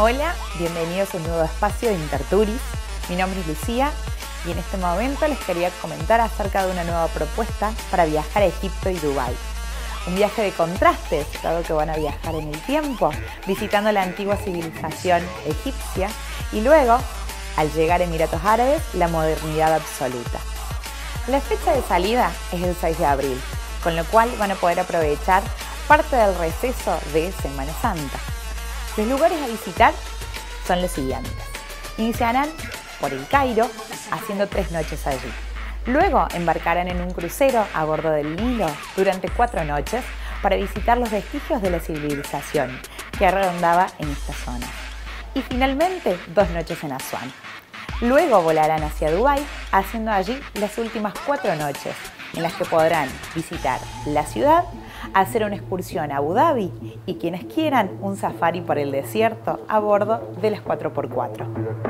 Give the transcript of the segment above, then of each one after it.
Hola, bienvenidos a un nuevo espacio de Interturis. Mi nombre es Lucía y en este momento les quería comentar acerca de una nueva propuesta para viajar a Egipto y Dubái. Un viaje de contrastes, dado que van a viajar en el tiempo, visitando la antigua civilización egipcia y luego, al llegar a Emiratos Árabes, la modernidad absoluta. La fecha de salida es el 6 de abril, con lo cual van a poder aprovechar parte del receso de Semana Santa. Los lugares a visitar son los siguientes. Iniciarán por el Cairo, haciendo 3 noches allí. Luego embarcarán en un crucero a bordo del Nilo durante 4 noches para visitar los vestigios de la civilización que rondaba en esta zona. Y finalmente 2 noches en Asuán. Luego volarán hacia Dubái, haciendo allí las últimas 4 noches, en las que podrán visitar la ciudad, hacer una excursión a Abu Dhabi y quienes quieran un safari por el desierto a bordo de las 4x4.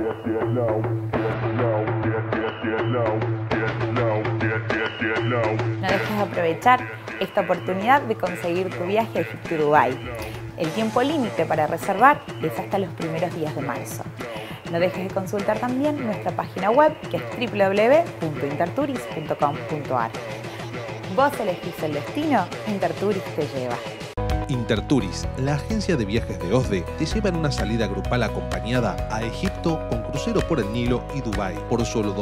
No dejes de aprovechar esta oportunidad de conseguir tu viaje a Egipto y Dubái. El tiempo límite para reservar es hasta los primeros días de marzo. No dejes de consultar también nuestra página web, que es www.interturis.com.ar. Vos elegís el destino, Interturis te lleva. Interturis, la agencia de viajes de OSDE, te lleva en una salida grupal acompañada a Egipto con crucero por el Nilo y Dubái por solo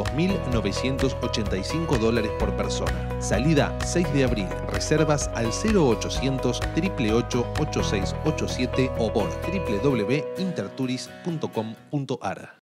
$2.985 por persona. Salida 6 de abril. Reservas al 0800 888 8687 o por www.interturis.com.ar.